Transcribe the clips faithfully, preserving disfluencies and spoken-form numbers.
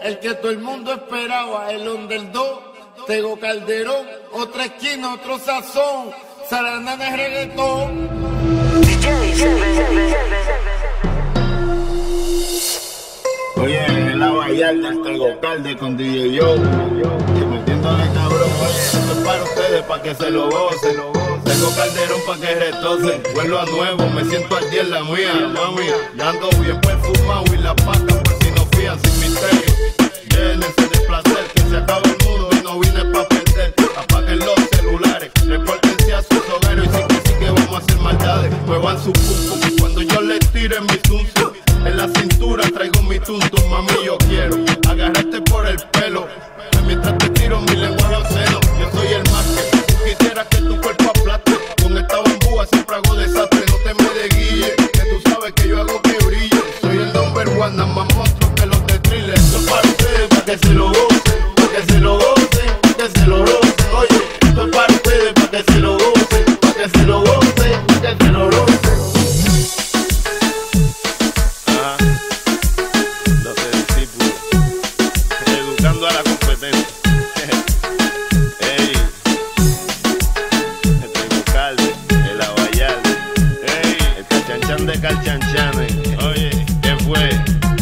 el que todo el mundo esperaba, el underdog. Tego Calderón, otra esquina, otro sazón. Saranana es reggaetón. Oye, en la Vallarta del Tego Calde con D J Yo, y metiéndole cabrón. Oye, esto es para ustedes, para que se lo gocen. Tego Calderón pa' que retocen. Vuelvo a nuevo, me siento al día en la mía, mami. Ya ando bien perfumado y la paca por si no fían sin misterio. Llénense de placer, que se acaba el mundo y no vine pa' perder. Apaguen los celulares, repórtense a sus hogares y sí que sí que vamos a hacer maldades. Muevan su pum pum cuando yo les tire mi tuntum. En la cintura traigo mi tuntum, mami, yo quiero agarrarte por el pelo mientras te tiro mi lenguaje obsceno. Yo soy el más que tú quisieras que tu cuerpo aplaste. Con esta bambúa siempre hago desastre, no te me desguille, que tú sabes que yo hago que brille. Soy el number one, nada más monstruo que los de thriller. Esto es para ustedes, para que se lo gocen, para que se lo gocen, para que se lo gocen. Oye, esto es para ustedes, para que se lo gocen, para que se lo gocen, para que se lo gocen. A la competencia. Ey, el Tego Calde, el Abayalde, ey, el Calchanchan de Calchanchanes. Oye, ¿qué fue?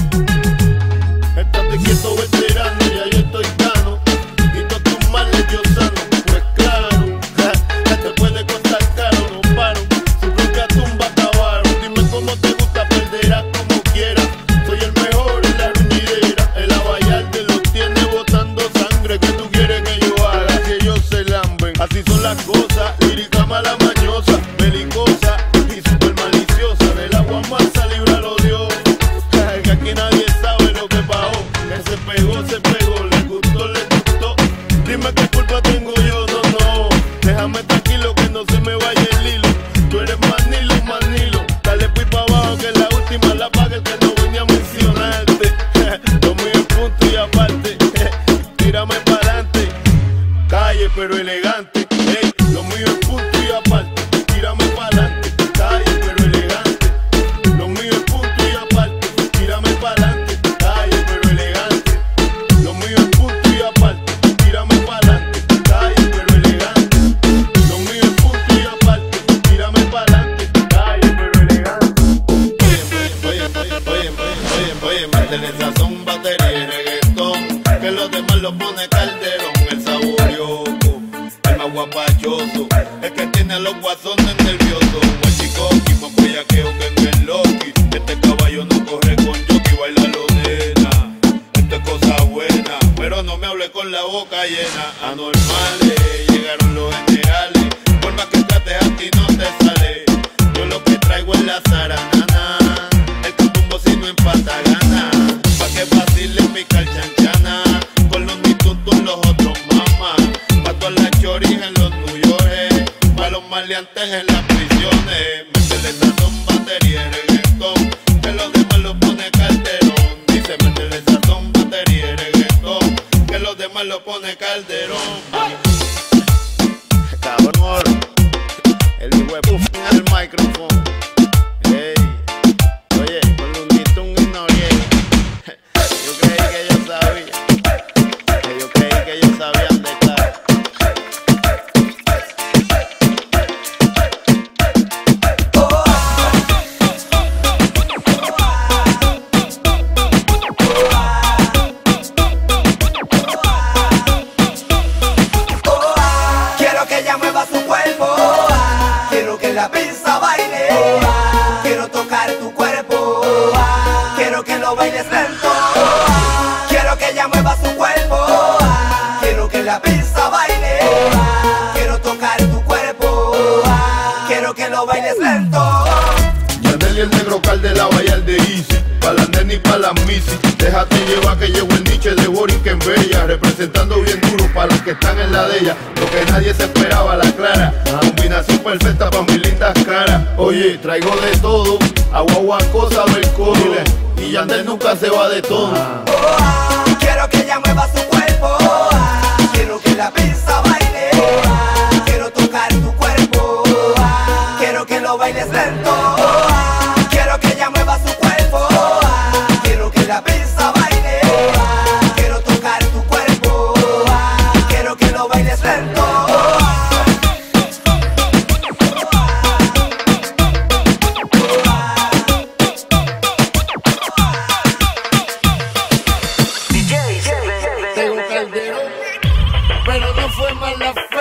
Estate quieto, veterano, ya yo estoy cano. Y todos tus males yo sano. Pues claro, ja, te puede costar caro, no paro. Su propia tumba acabaron. Dime cómo te gusta, perderás como quieras. Soy el mejor en la ruñidera, el Abayalde lo tiene botando sangre. Que tú quieres que yo haga, que ellos se lamben. Así son las cosas, lírica mala mañosa, belicosa y super maliciosa. Del agua mansa líbralo Dios. Que aquí nadie sabe lo que pasó. Que se pegó, se pegó, le gustó, le gustó. Dime qué culpa tengo yo, no, no. Déjame tranquilo que no se me vaya el hilo. Tú eres manilo, manilo. Dale pues pa' abajo que la última la paga el que no venía a mencionarte. Lo mío es punto y aparte. Tírame pa'lante, calle pero elegante. Ey, lo mío es punto y aparte. Tírame pa'lante, calle pero elegante. Lo mío es punto y aparte. Tírame pa'lante, calle pero elegante. Lo mío es punto y aparte. Tírame pa'lante, calle pero elegante. Lo mío es punto y aparte. Tírame pa'lante, calle pero elegante. Oye, oye, oye, oye, oye, oye, métele sazón, batería y reggaetón. Que los demás lo pone Calderón, el saborioco, el más guapachoso, el que tiene a los guasones nerviosos. Guachicoqui, más bellaqueo que en el Loki. Este caballo no corre con jockey, baila lo nena. Esto es cosa buena, pero no me hable con la boca llena. Anormales, llegaron los generales. Por más que trates a ti no te sale. Yo lo que traigo es la zaranana. El cutumbo si no empata gana. Pa' que vacilen mi calchanchana. Con los mitutos los otros mamás. Pa' todas las choris en los New York. Pa' los maleantes en las prisiones. Métele sazón, batería y reggaetón. Que los demás lo pone Calderón. Dice métele sazón, batería y reggaetón. Que los demás lo pone Calderón. Cabrón oro. El hijo de puff en el micrófono. Ey, oye, con Lunitun y Noriega. Yo creí que ellos sabían. Que yo creí que ellos sabían de estar. Quiero que ella mueva su cuerpo. Quiero que la pista baile. Quiero tocar tu cuerpo. Quiero que lo bailes lento. Quiero que ella mueva su cuerpo. Quiero que la pista baile. Quiero tocar tu cuerpo. Quiero que lo bailes lento. Yandel y el Negro Calde, la Vallarde Easy. Pa' la nena y pa' la misi. Déjate llevar que llegó el niche de Boris que en Bella. Representando bien duro para los que están en la de ella. Lo que nadie se esperaba, la clara. Combinación perfecta pa' mis lindas caras. Oye, traigo de todo. Agua, cosa, del codo. Y Yandel nunca se va de todo. Quiero que ella mueva su cuerpo. Quiero que la pista baile. Quiero tocar tu cuerpo. Quiero que lo bailes lento. Quiero que ella mueva su cuerpo. Quiero que la pista baile.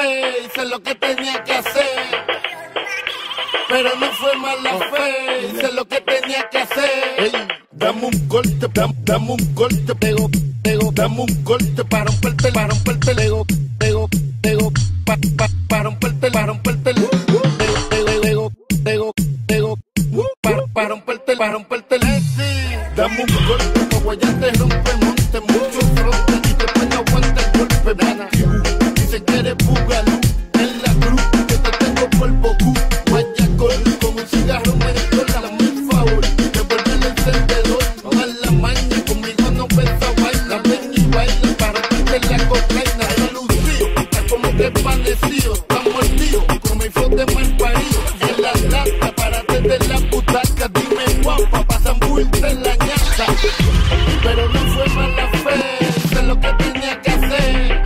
fe, hice lo que tenía que hacer. Pero no fue mala fe, hice lo que tenía que hacer. Ey, dame un corte, dame, dame un corte, pego, pego, dame un corte para romperte, para romperte el ego, pego, pego, pa, pa, para romperte, para romperte el ego, pego, pego, pego, para, para romperte, para romperte el ego. Dame un corte, como ya te rompe monte, mucho fronte y te pone aguanta el golpe, mana. Si se quiere bugalú en la cruz, que te tengo por Boku. Con un cigarro me dio la mi favor. Te vuelve el encendedor. Toma la maña, conmigo no pesa vaina. Ven y baila para darte la cocaína. Está lucido, está como que padecido. Está mordido, con mi flow de mal parido. En la lata, párate de la butaca. Dime guapa, pa' zambuirte en la ñata. Pero no fue mala fe, sé lo que tenía que hacer.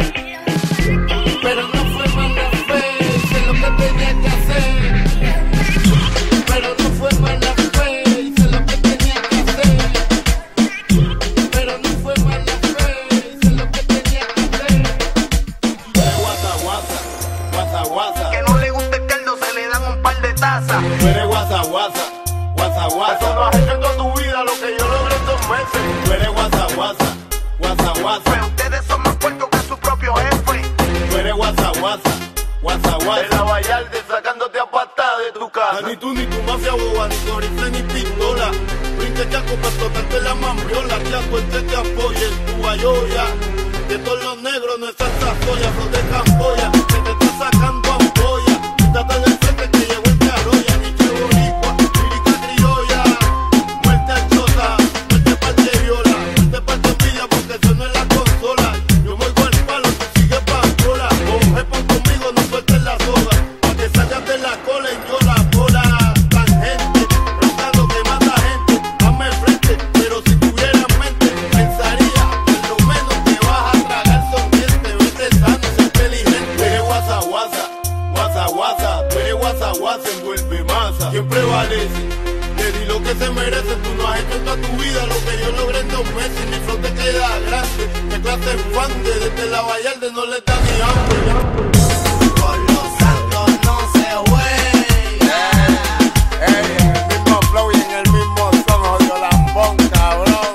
Pero no fue mala fe, sé lo que tenía que hacer. Pero no fue mala fe, hice lo que tenía que hacer. Pero no fue mala fe, hice lo que tenía que hacer. Guasa, guasa, guasa, guasa. Que no le gusta el caldo, se le dan un par de tazas. Tú eres guasa, guasa, guasa, guasa. Eso no has hecho en toda tu vida lo que yo logré en dos meses. Tú eres guasa, guasa, guasa, guasa. Pues ustedes son más puertos que su propio jefe. Tú eres guasa, guasa, guasa, En la guasa. Vallarde sacándote a patada de tu casa. Ni tú ni tu mafia boba, ni tu rifle ni pistola. Brinque chaco para tocarte la mambriola. Chaco este te apoye en tu bayoya. Que todos los negros no están sacoya, flor de camboya. Que te está sacando ampolla. Date del frente que llegó el que arrolla. Ni che boricua, lírica criolla. Muerte al chota, muerte pa'l de viola. Muerte pa'l de envidia porque eso no es la consola. Yo me voy al palo, tú sigues pa' cola. Oje pon conmigo, no sueltes la soga. Pa' que salgas de la cola y yo la bola. Tangente, roncando que mata gente. Dame frente, pero si tuviera mente, pensaría que lo menos te vas a tragar sonriente. Vete sano, sé inteligente. Tú eres guasa, guasa, guasa, guasa. Tú eres guasa, guasa, envuelve masa. Quien prevalece, le di lo que se merece. Tú no has hecho en toda tu vida lo que yo logré en dos meses. Mi flow te queda grande, de clase fan de desde la Vallarde no le da ni hambre. Con los santos no se juega. Ey, en el mismo flow y en el mismo son, jodido lambón, cabrón.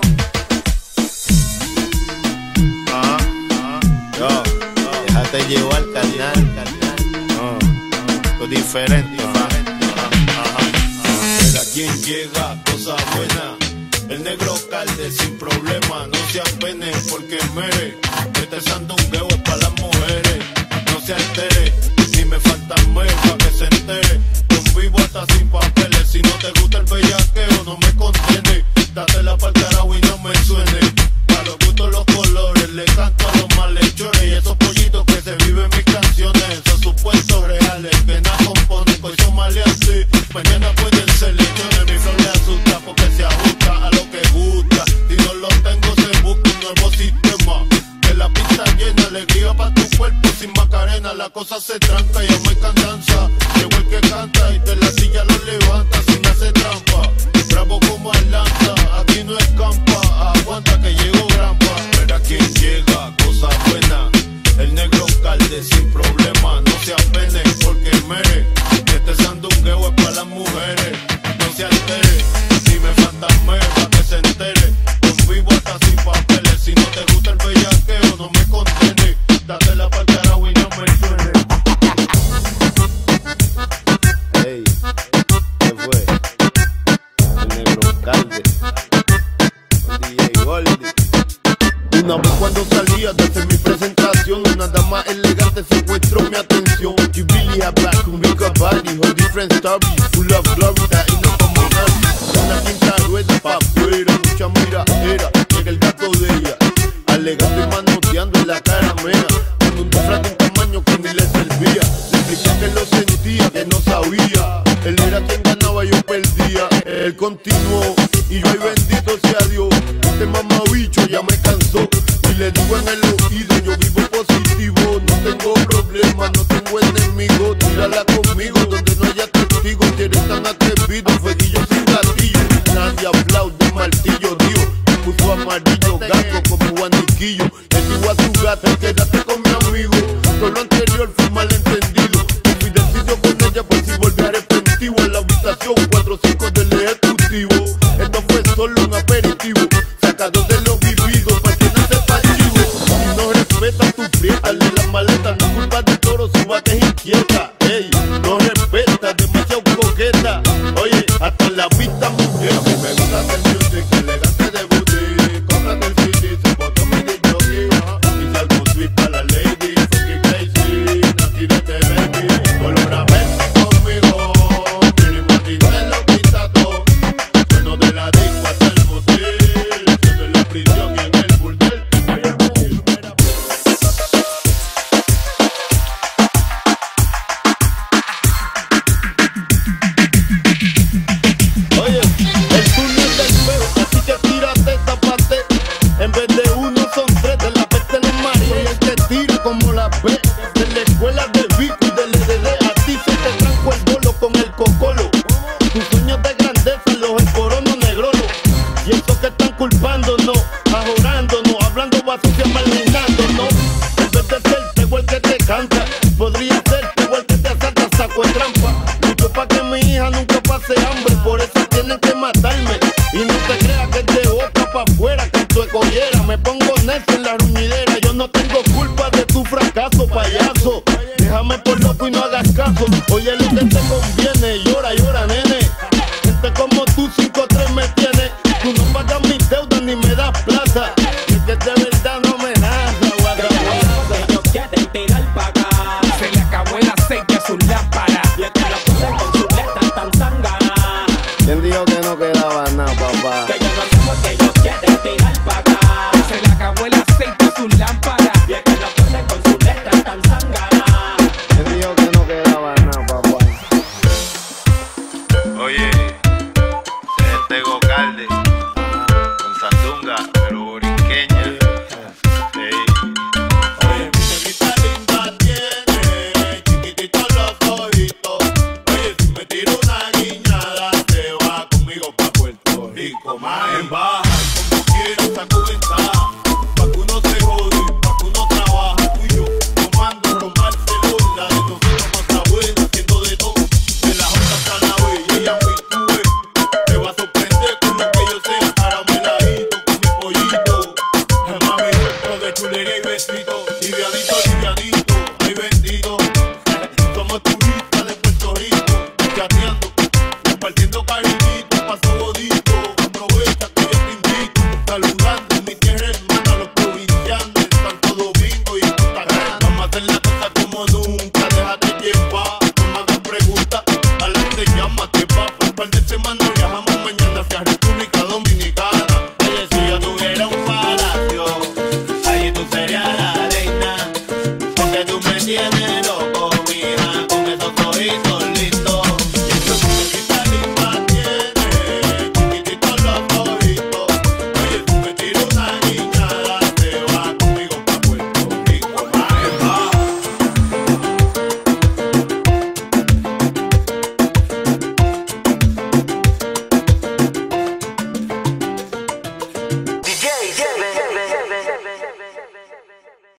Ajá, ajá. Yo, yo, déjate llevar, carnal, carnal. No, no, esto es diferente, ajá, ajá, ajá. Pero a quien llega, cosa buena. El negro calde sin problema, no se apene porque mere. Este sandungueo es para las mujeres. No se altere, ni me falta mes pa' que se entere. Con vivo hasta sin papeles, si no te gusta el bellaqueo no me contiene. Dátela pa'l carajo y no me suene. Pa' los gustos los colores, le canto a los malhechores. Y esos pollitos que se viven mis canciones, esos supuestos reales que nada componen, pues son maleantes. Mañana pueden ser lechones, mi flor le asusta porque se ajusta a lo que gusta. Si no lo tengo se busca un nuevo sistema. Que la pista llena, alegría pa' tu cuerpo sin macarena. La cosa se tranca y aún hay cantanza. Llegó el que canta y de la silla lo levanta sin hacer trampa. Bravo como Atlanta, aquí no escampa. Aguanta que llegó Grampa. Pero a quien llega, cosa buena. El negro calde sin problema. No se apene porque mere. Este sandungueo es para las mujeres. No se altere, si me fantasme pa' que se entere. Con vivo hasta sin papeles. Si no te gusta el bellaqueo no me contiene. Dátela pa'l carajo y no me suene. Ey, ¿qué fue? El negro calde con D J Goldie. Una vez cuando salía de hacer mi presentación, una dama elegante secuestró mi atención. She really had black and big body, her different story, full of glory, that ain't no como nadie. Una quinta rueda pa' afuera, mucha miradera, llega el gato de ella, alegando y manoteando en la cara mea, con un disfraz de un tamaño que ni le servía. Le expliqué que lo sentía, que no sabía, él era quien ganaba, yo perdía. Él continuó, y yo ay bendito sea Dios, este mamabicho ya me cansó. Y le digo en el oído, yo vivo positivo, no tengo problemas, no tengo enemigos. Tírala conmigo donde no haya testigos, si eres tan atrevido, fueguillo sin gatillo. Nadie aplaude, martillo, Dios, me puso amarillo, gato como guaniquillo. Le digo a su gata, quédate con mi amigo, todo lo anterior fue mal sacado de lo vivido, pa' que no sepa chivo. Si no respeta tu prieta, de la maleta, no culpa de toro, su vaca es inquieta. Ey, no respeta, demasiado coqueta. Oye, hasta la vista mujer. A mí me gusta hacer music, elegante de booty. Cómprate el C D, se botó mi D J. Y salgo sweet pa' la lady, fucking crazy. No tires de baby, colora verte conmigo. Quiero imaginar lo quita todo. Bueno de la disco hasta el motel. Siendo en la prisión y en el burdel. Oye, el turno es del feo, así que tírate, tapate. En vez de uno son tres, de la peste los maría. Y el que tira como la P, de la escuela de Vico y del E D D. A ti se te tranco el bolo con el cocolo. Tus sueños de grandeza los encorono negrolo. Y esos que están culpándonos, ajorándonos, hablando basura, malminándonos. En vez de ser igual que te canta, podría ser igual que te asalta, saco el trampa.